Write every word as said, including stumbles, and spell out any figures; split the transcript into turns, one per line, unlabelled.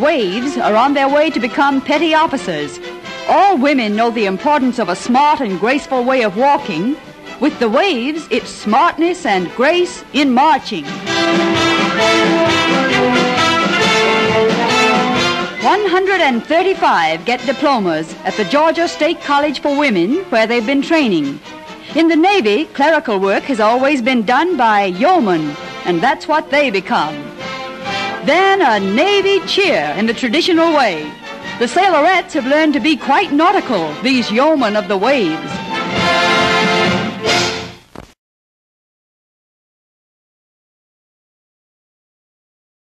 Waves are on their way to become petty officers. All women know the importance of a smart and graceful way of walking. With the Waves, it's smartness and grace in marching. one hundred thirty-five get diplomas at the Georgia State College for Women, where they've been training. In the Navy, clerical work has always been done by yeomen, and that's what they become. Then a Navy cheer in the traditional way. The sailorettes have learned to be quite nautical, these yeomen of the Waves.